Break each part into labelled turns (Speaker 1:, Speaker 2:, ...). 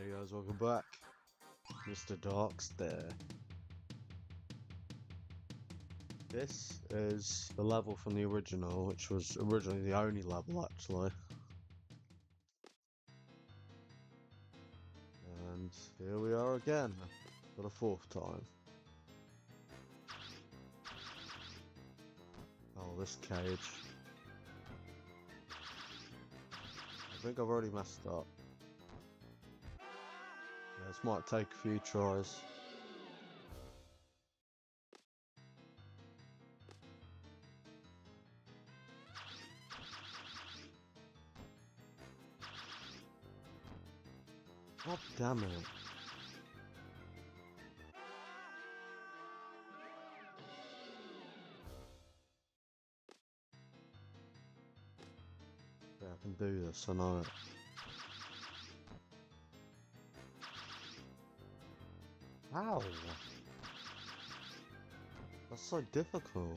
Speaker 1: Hey guys, welcome back. Mr. Dark's there. This is the level from the original, which was originally the only level actually. And here we are again, for the fourth time. Oh, this cage. I think I've already messed up. Yeah, this might take a few tries. God damn it. Yeah, I can do this, I know it. Ow! That's so difficult.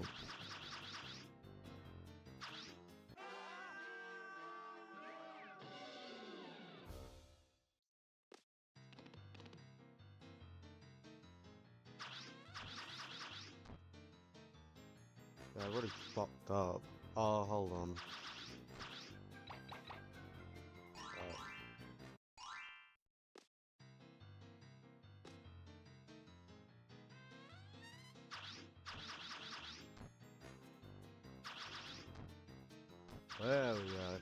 Speaker 1: Yeah, I already fucked up. Oh, hold on. There we go.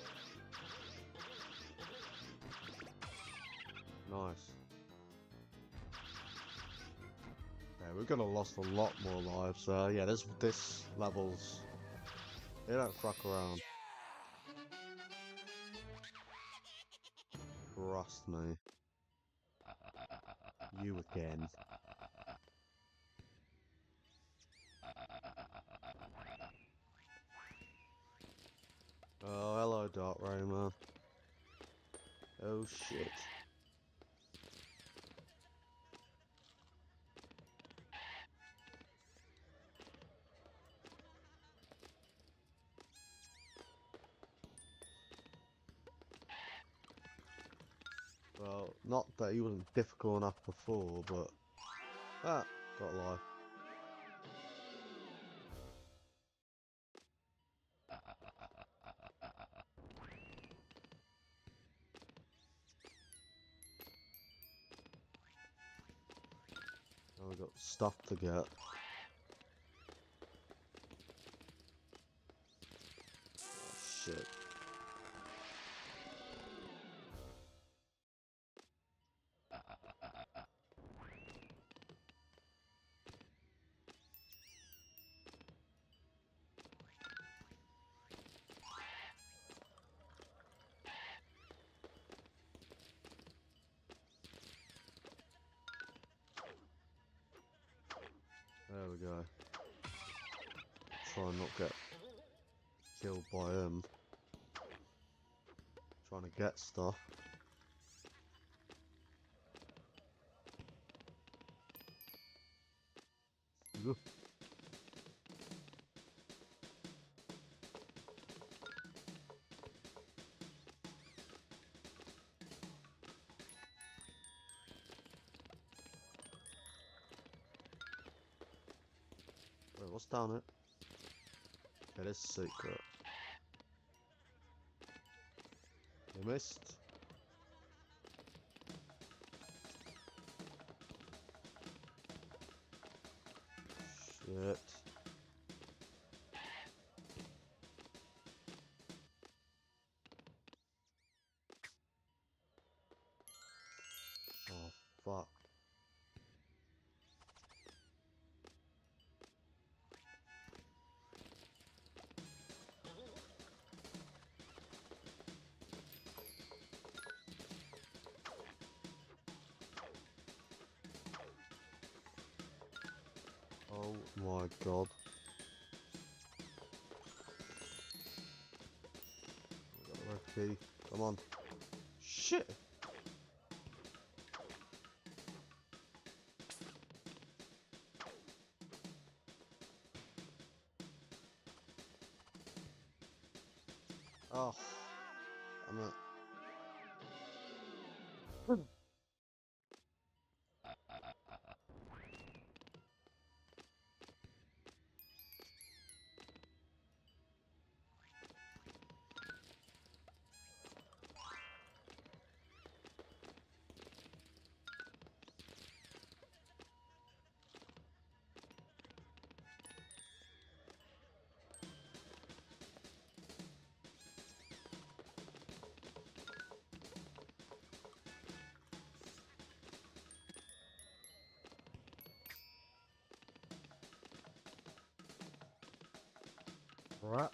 Speaker 1: Nice. Yeah, we're gonna lost a lot more lives. Yeah, this levels, they don't fuck around. Trust me. You again. Oh, hello, Rayman. Oh shit. Well, not that he wasn't difficult enough before, but got life. Now we got stuff to get. Oh shit. There we go. Try and not get killed by him. Trying to get stuff. Ugh. Wait, what's down it? It is secret. You missed. Shit. Oh, fuck. Oh my god. We got the red key. Come on. Shit! Oh. Damn it. Right.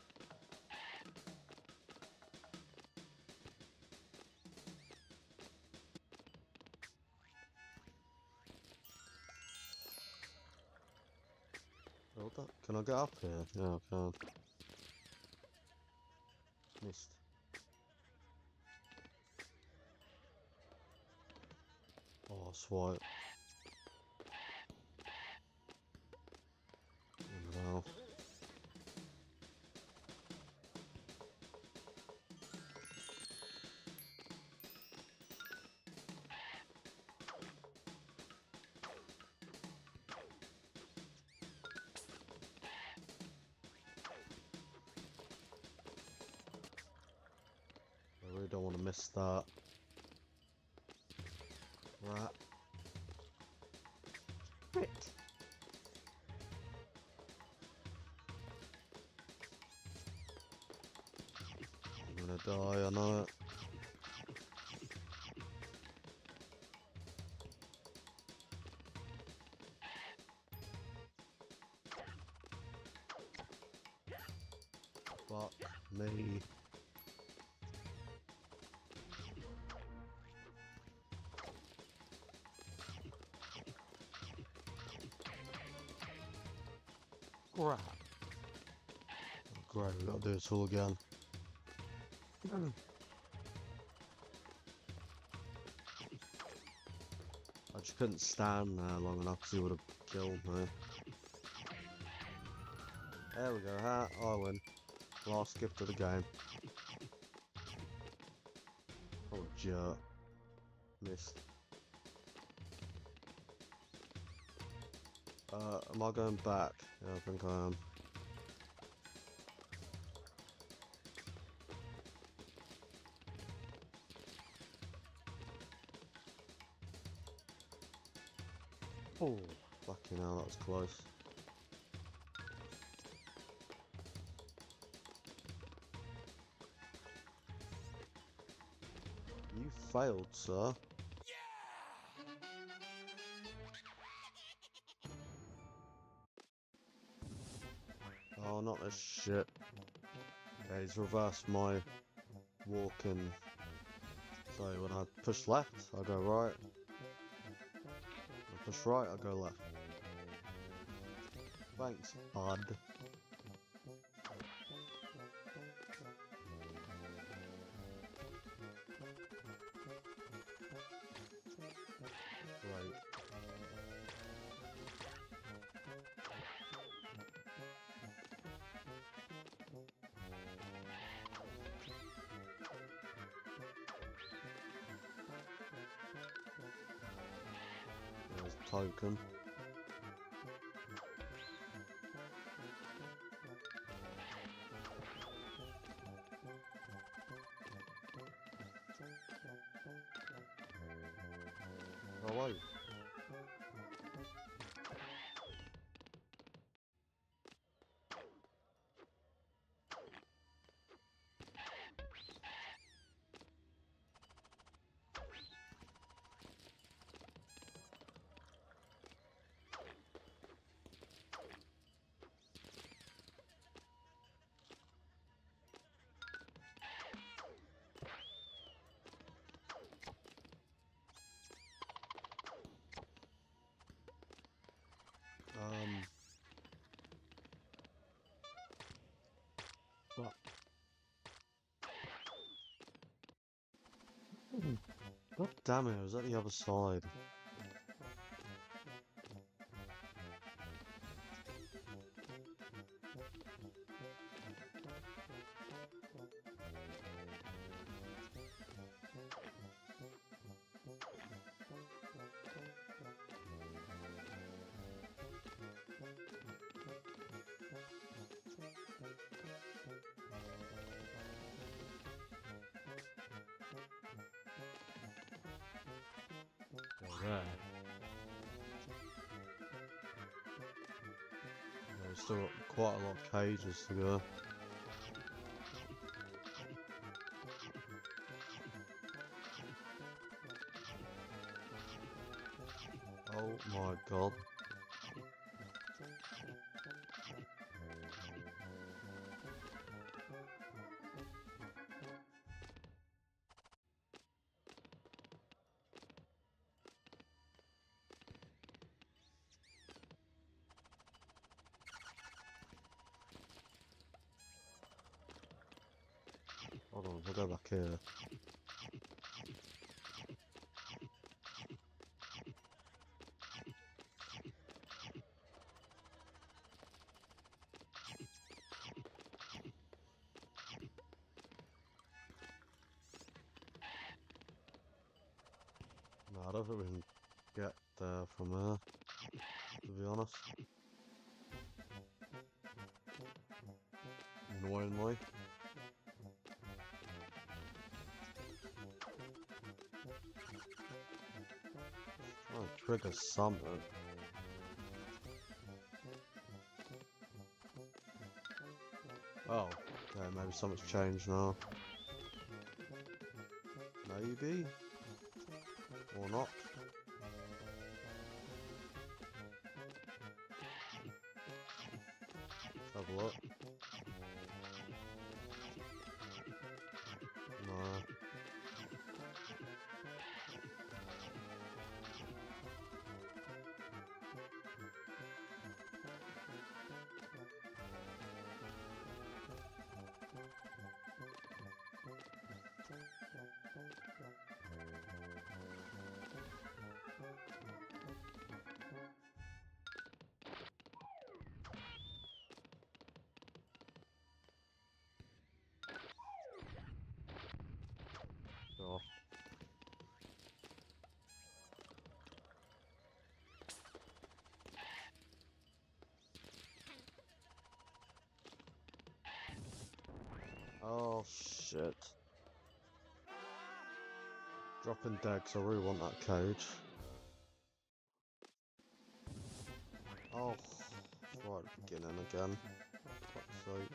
Speaker 1: Hold up. Can I get up here? Yeah, I can. Missed. Oh, swipe. Wow. I really don't want to miss that. Right. Crit. I'm gonna die, I know it. Fuck me. Crap. Oh, great, we gotta do this all again. I just couldn't stand there long enough because he would have killed me. There we go, I win. Last skip to the game. Oh, jerk. Missed. Am I going back? Yeah, I think I am. Oh, fucking hell, that was close. You failed, sir. Oh, not this shit. Yeah, he's reversed my walking. So when I push left, I go right. When I push right, I go left. Thanks, bud. Great. There's a token. Oh wait. What? God damn it, I was at the other side. There. Yeah, we've still got quite a lot of cages to go. Oh my god. Hold on, we'll go back here. No, I don't think we can get there from there, to be honest. Annoyingly. Trying to trigger something. Oh, okay, maybe something's changed now. Maybe? Or not? Let's have a look. No. Sure. Oh shit. Dropping dead, 'cause I really want that cage. Oh, it's right at the beginning again. Fuck's sake.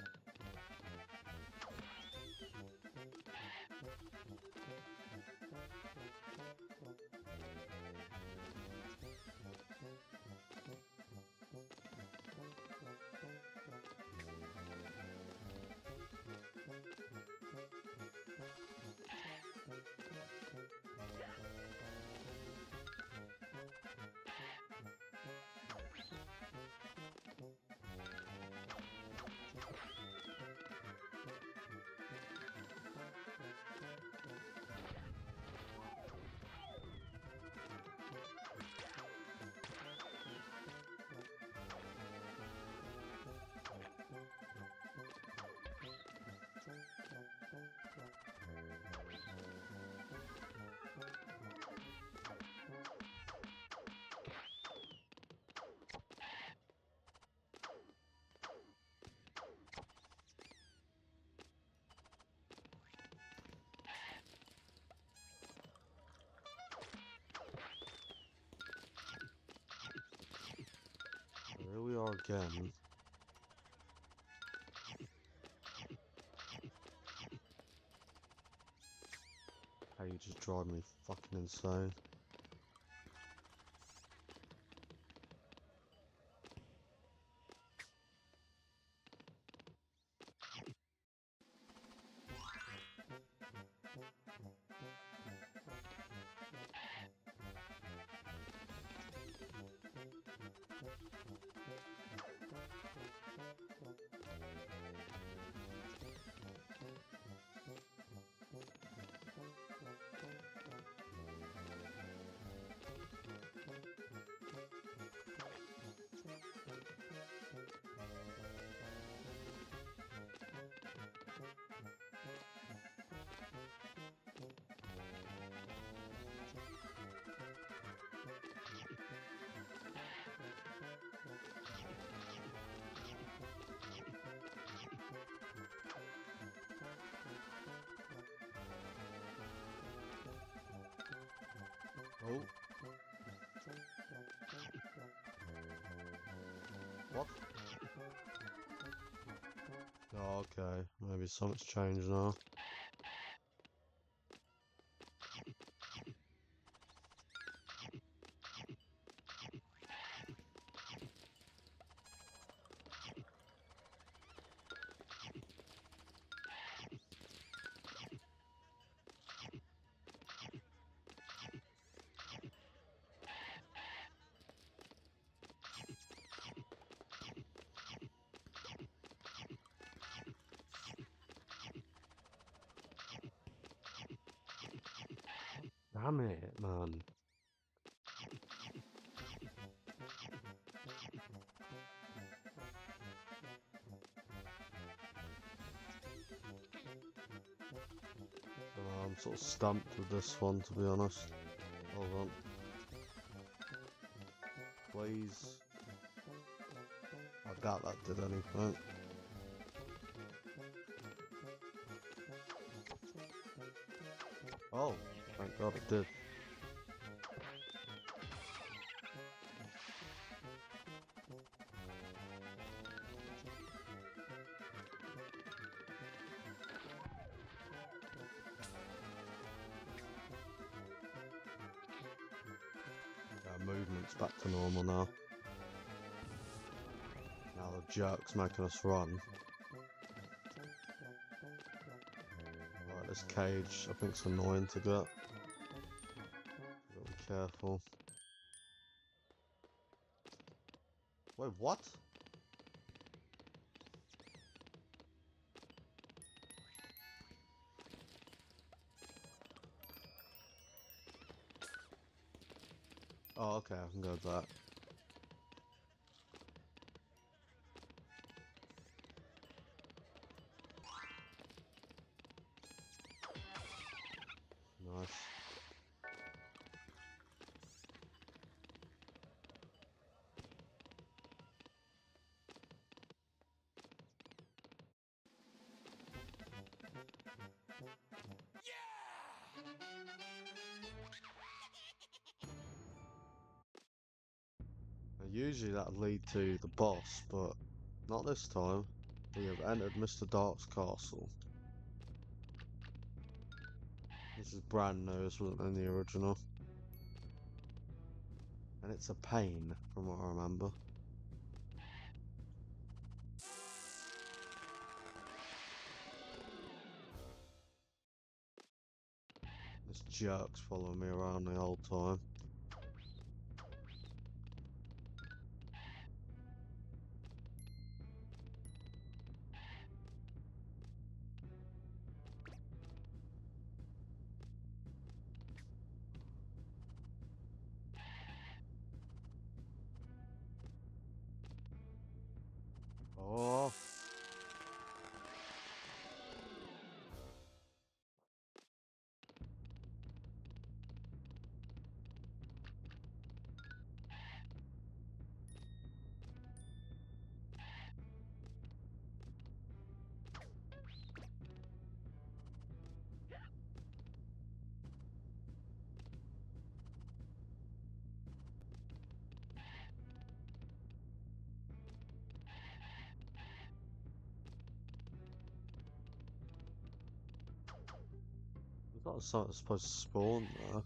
Speaker 1: Here we are again. How you just drive me fucking insane. Oh. What? Oh, okay. Maybe something's changed now. Damn it, man. I'm sort of stumped with this one, to be honest. Hold on. Please. I doubt that did anything. Oh, thank God it did. Movement's back to normal now. Now the jerk's making us run. Right, this cage I think's annoying to get. Gotta be careful. Wait, what? Oh, okay, I can go with that. Nice. Now, usually that'd lead to the boss, but not this time. We have entered Mr. Dark's castle. This is brand new, this wasn't in the original. And it's a pain, from what I remember. This jerk's following me around the whole time. Oh! I thought something supposed to spawn there.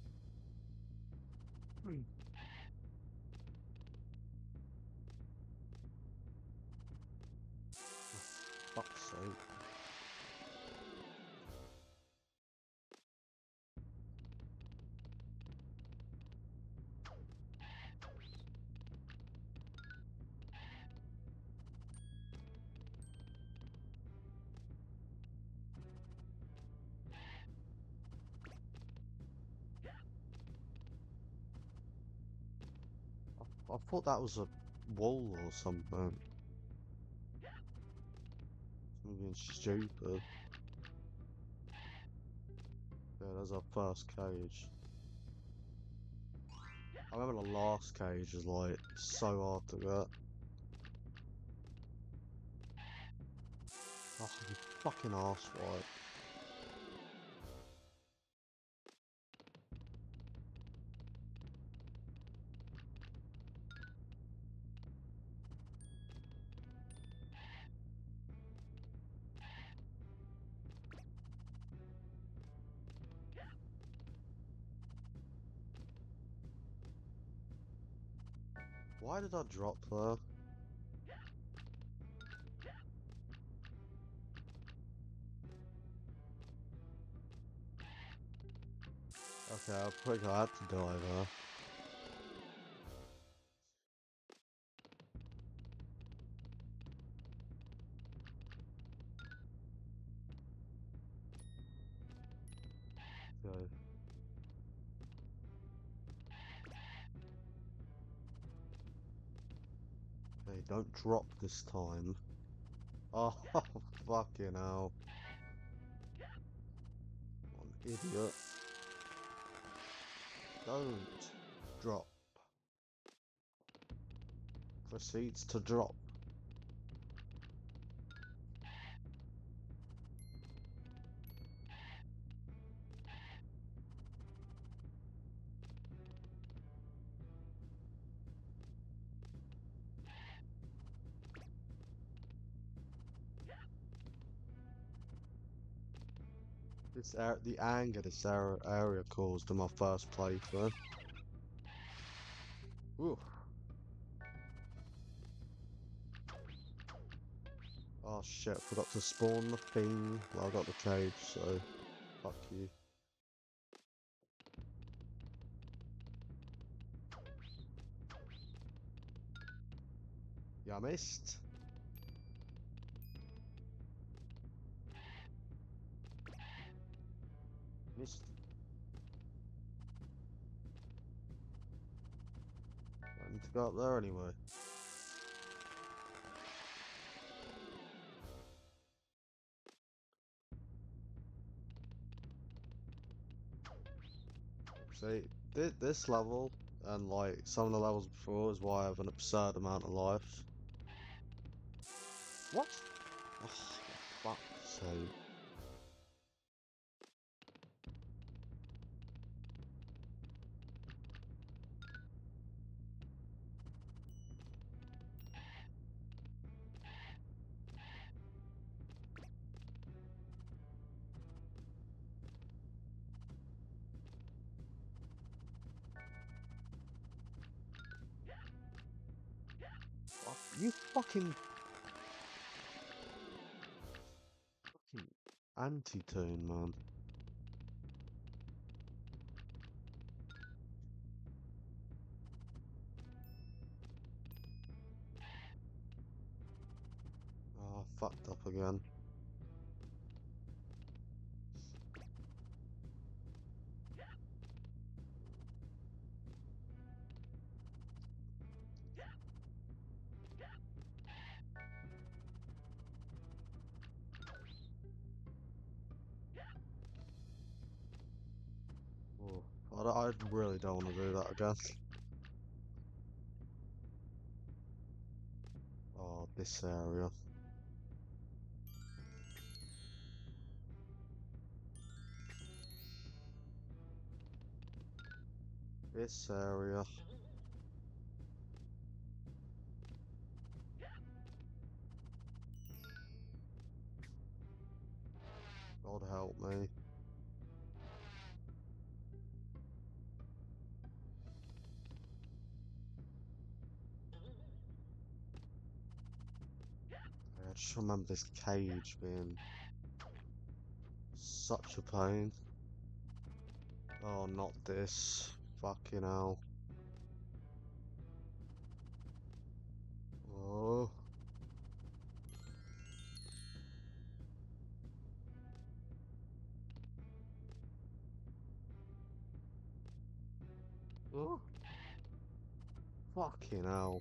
Speaker 1: Fuck's sake. I thought that was a wall or something. Something stupid. Yeah, there's our first cage. I remember the last cage was like so hard to get. Oh, you fucking arsewite. Why did I drop there? Okay, I think I had to die there. Okay. don't drop this time. Oh, fucking hell. What an idiot. Don't drop. Proceeds to drop. The anger this area caused in my first playthrough. Ooh. Oh shit, forgot to spawn the thing. Well, I got the cage, so fuck you. Yeah, I missed. Missed. I need to go up there anyway. See, this level and like some of the levels before is why I have an absurd amount of life. What? Oh, for fuck's sake. You fucking anti-tune, man. Oh, fucked up again. Oh, I really don't want to do that again. Oh, this area. This area. God help me. I just remember this cage being such a pain. Oh, not this. Fucking hell. Oh. Oh. Fucking hell.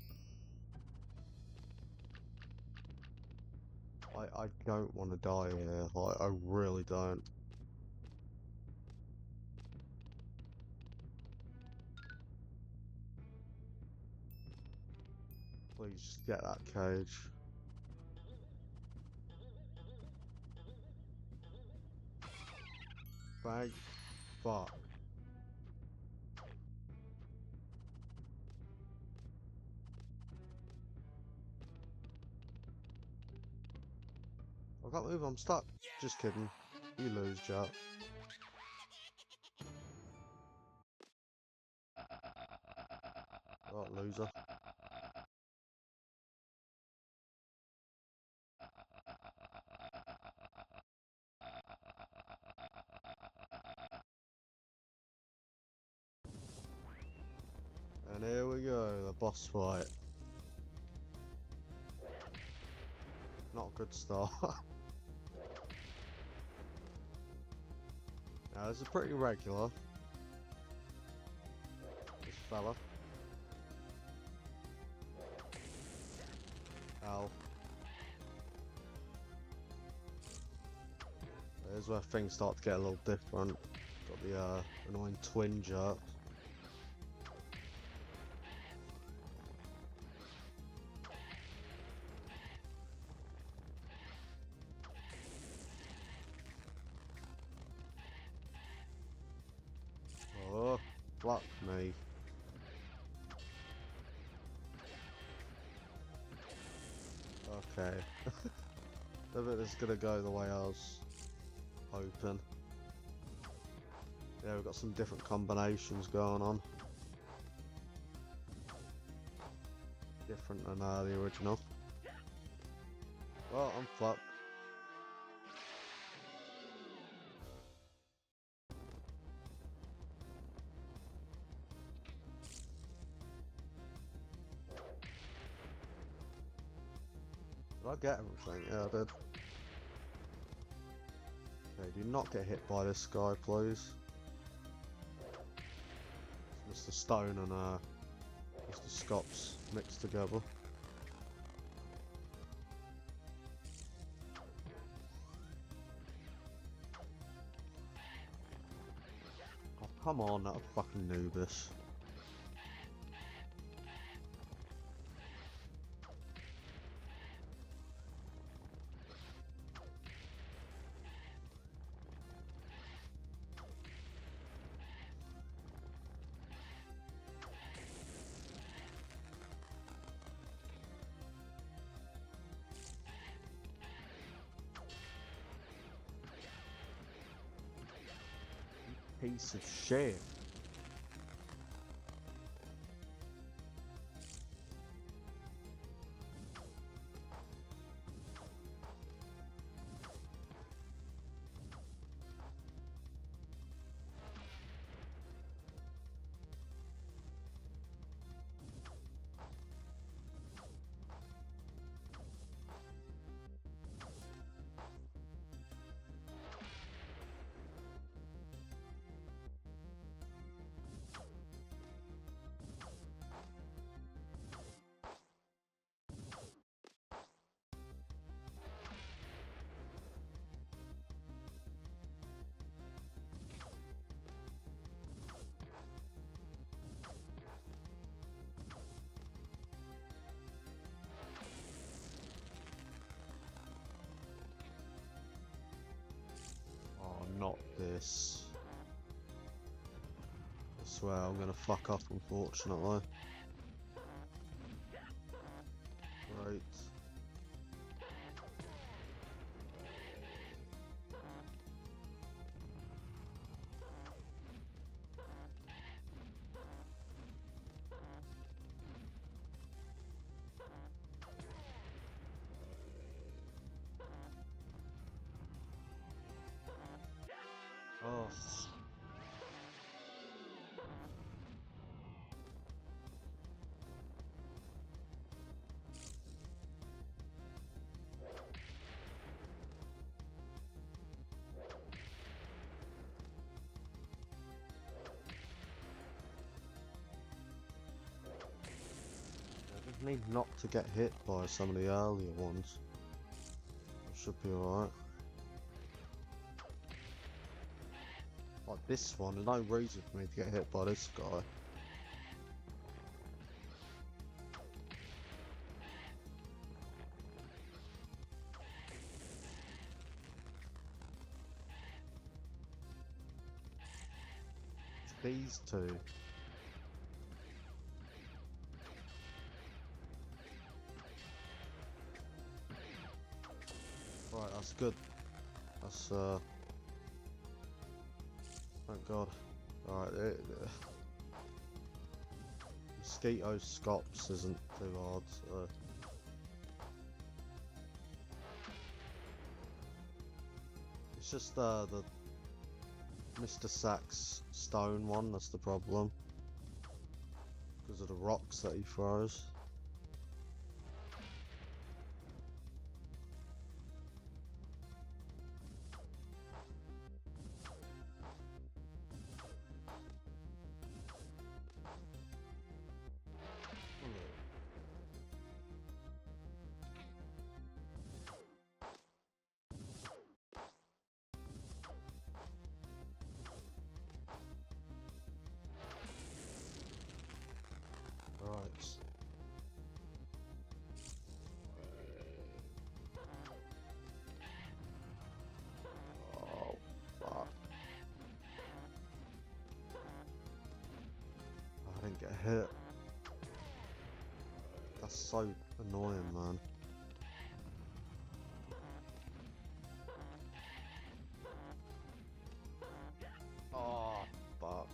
Speaker 1: I don't want to die here. Like, I really don't. Please just get that cage. Thank fuck. I can't move, I'm stuck. Just kidding. You lose, Jack. Right, loser. And here we go, the boss fight. Not a good start. Now, this is pretty regular. This fella. is where things start to get a little different. Got the annoying twin jerk. Oh, fuck me. Okay. I bet it's gonna go the way I was hoping. Yeah, we've got some different combinations going on. Different than the original. Well, I'm fucked. Did I get everything? Yeah, I did. Okay, do not get hit by this guy, please. It's Mr. Stone and Mr. Scops mixed together. Oh, come on, that fucking noobus. Piece of shit. Not this. I swear I'm gonna fuck up, unfortunately. Right. Oh. I just need not to get hit by some of the earlier ones. I should be alright. Like this one, there's no reason for me to get hit by this guy. It's these two. Right, that's good. That's thank God. Alright, Mosquito Scops isn't too hard, so. It's just the Mr. Sack's stone one that's the problem. Because of the rocks that he throws. get hit. That's so annoying, man. Oh, fuck.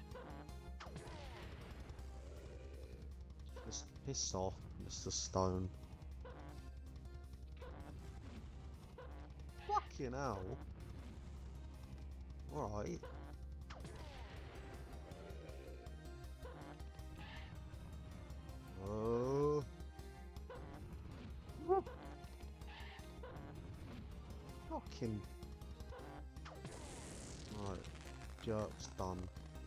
Speaker 1: Just piss off, Mr. Stone. Fucking hell. Alright. Oh. Fucking. Right. Jerk's done.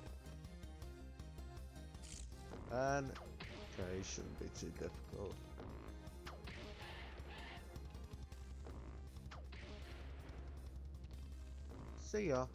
Speaker 1: And. Okay, shouldn't be too difficult. See ya.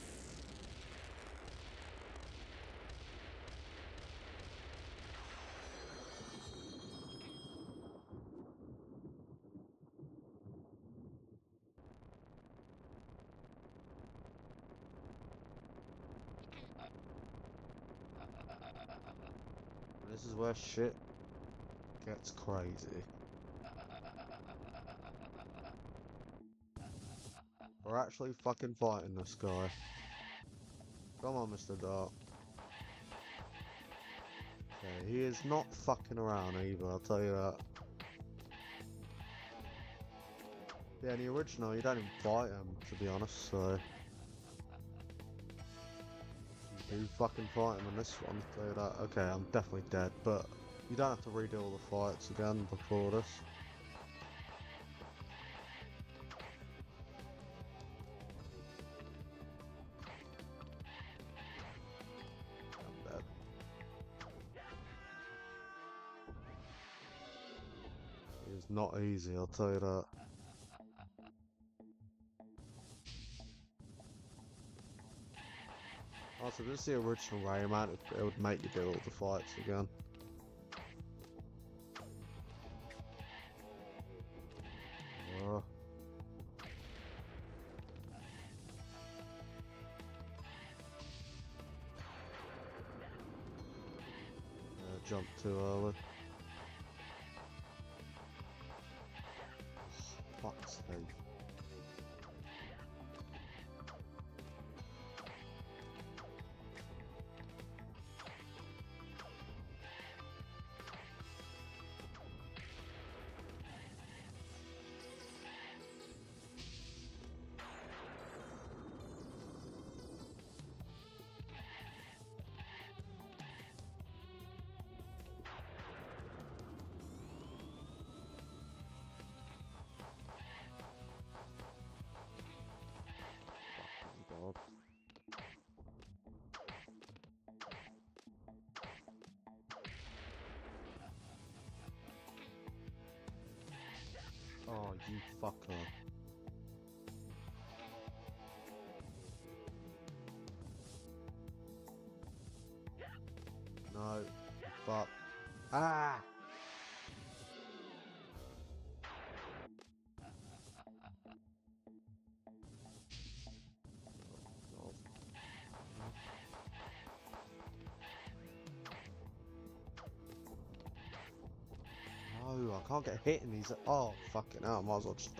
Speaker 1: This is where shit gets crazy. We're actually fucking fighting this guy. Come on, Mr. Dark. Okay, he is not fucking around either, I'll tell you that. Yeah, in the original, you don't even fight him, to be honest, so... You do fucking fight him in this one, I'll tell you that. Okay, I'm definitely dead, but you don't have to redo all the fights again before this. I'm dead. It's not easy, I'll tell you that. Also, this is the original Rayman, it would make you do all the fights again. Jump too early. Oh, fuck's sake. God. Oh, you fucker. No, fuck. Ah! Oh, no, I can't get hit in these. Oh, fucking hell, I might as well just die.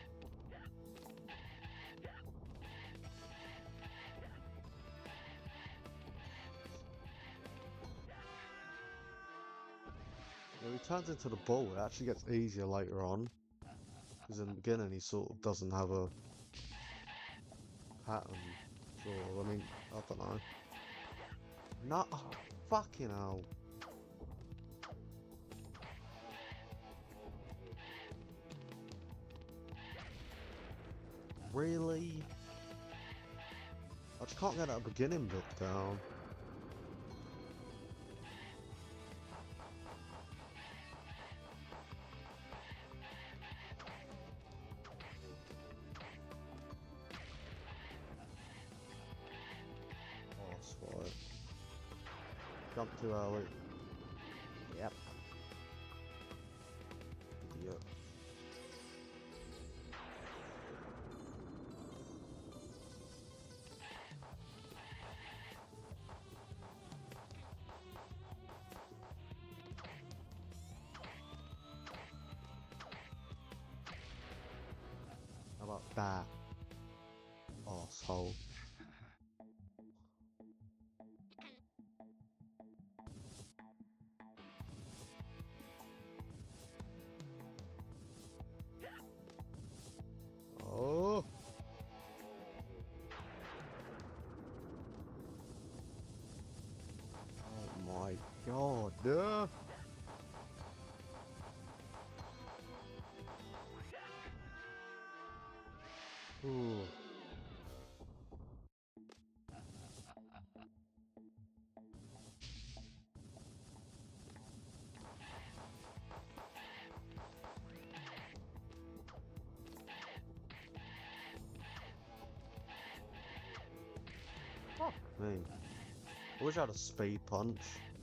Speaker 1: When he turns into the ball, it actually gets easier later on. Because in the beginning, he sort of doesn't have a pattern. Sort of, I mean, I don't know. No, oh, fucking hell. Really? I just can't get that beginning bit down. Oh, that's right. Jump too early. Yep. Idiot. bat. Arsehole. Oh! Oh my god, no! Ooh. Fuck me. I wish I had a speed punch.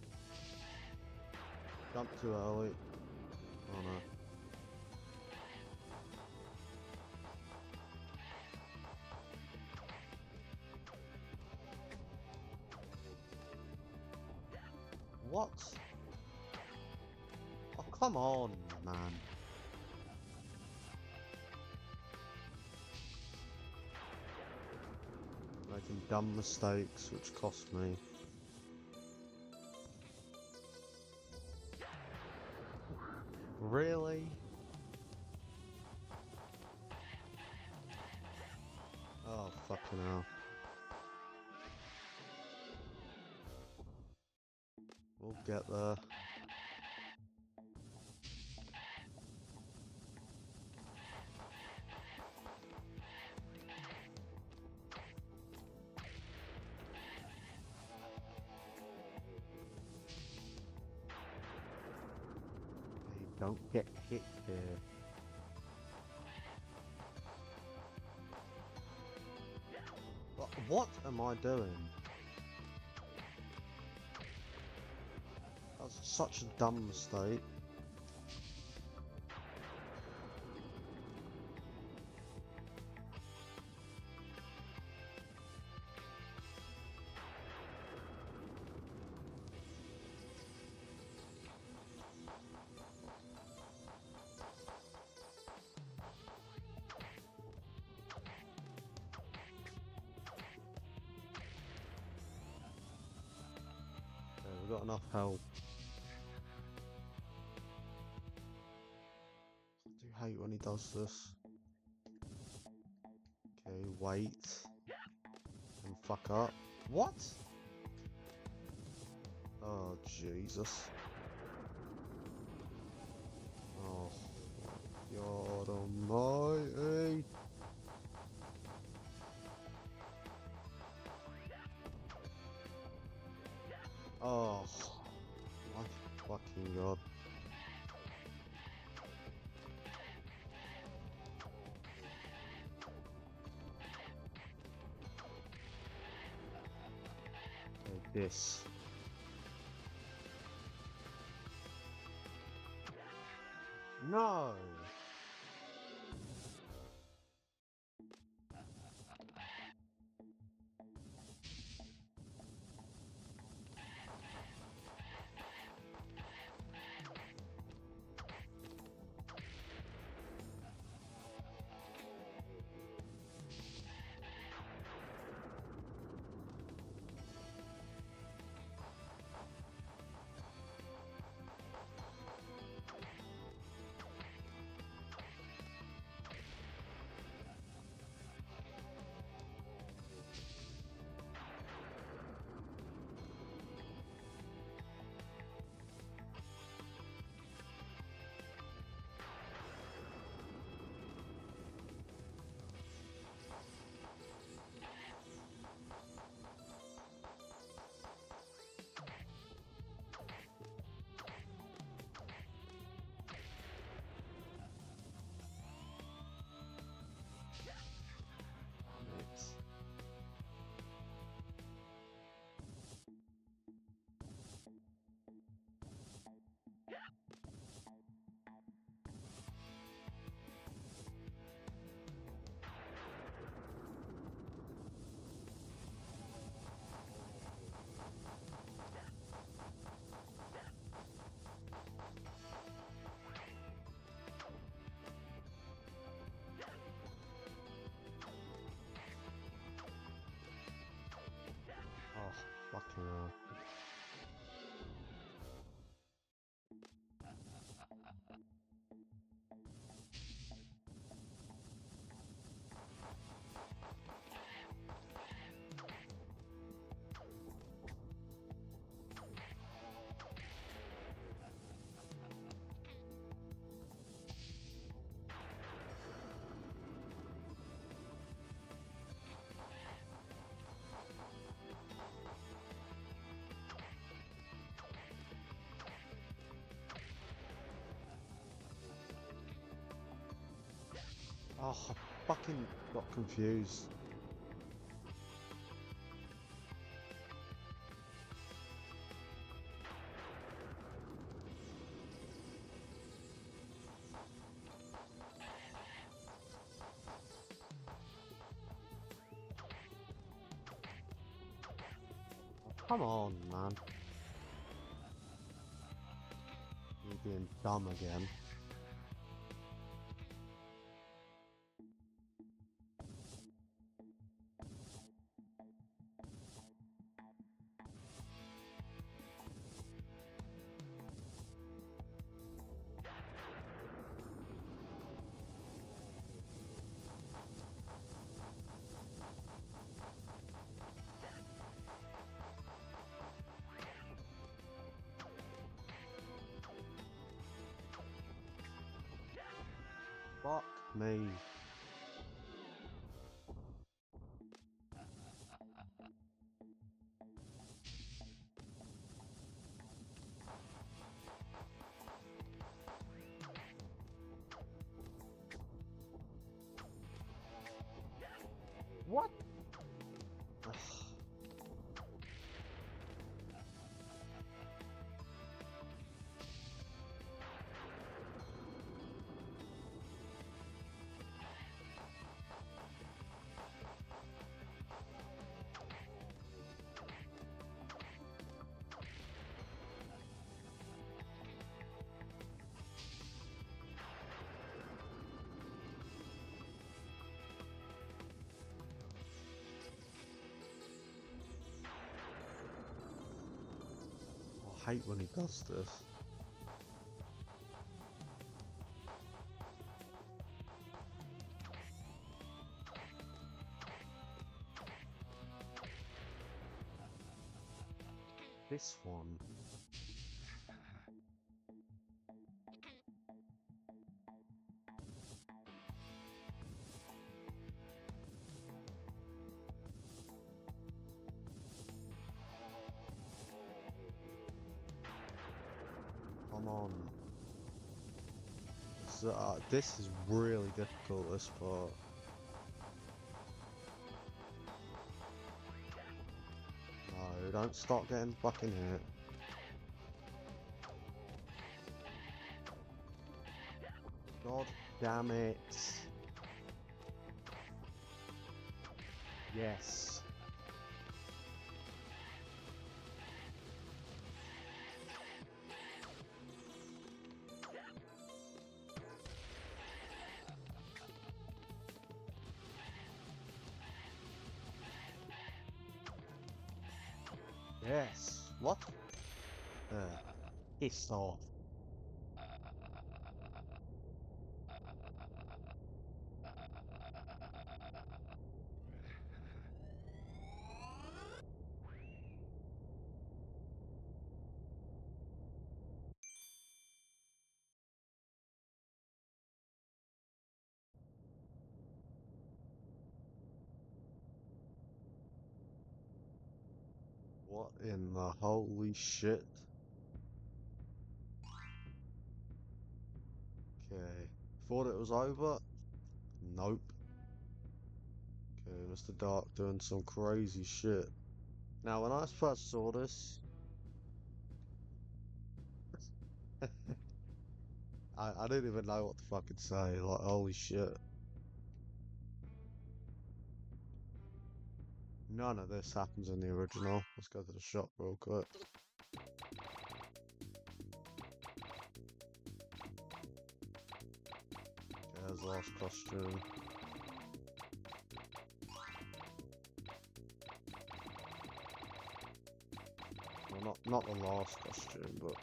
Speaker 1: Jump too early. Oh no. What? Oh, come on, man. Making dumb mistakes which cost me. Really? Oh, fucking hell. We'll get there. Hey, don't get hit here. What am I doing? That's such a dumb mistake. Yeah, we've got enough help. I do hate when he does this. Okay, wait. And fuck up. What? Oh, Jesus. Oh, my God almighty. Oh, my fucking God. Okay, this. No! Oh, I fucking got confused. Come on, man. You're being dumb again. Fuck me. What? Ugh. I hate when he does this. This one. Come on. This is really difficult, this part. No, don't start getting fucking hit. God damn it. Yes. Yes. What? Piss off. What in the holy shit? Okay. Thought it was over? Nope. Okay, Mr. Dark doing some crazy shit. Now, when I first saw this, I didn't even know what to fucking say. Like, holy shit. None of this happens in the original. Let's go to the shop real quick. Okay, there's the last costume. Well, not the last costume, but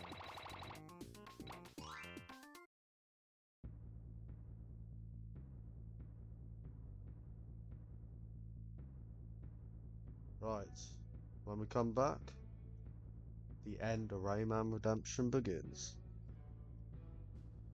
Speaker 1: right. When we come back, the end of Rayman Redemption begins.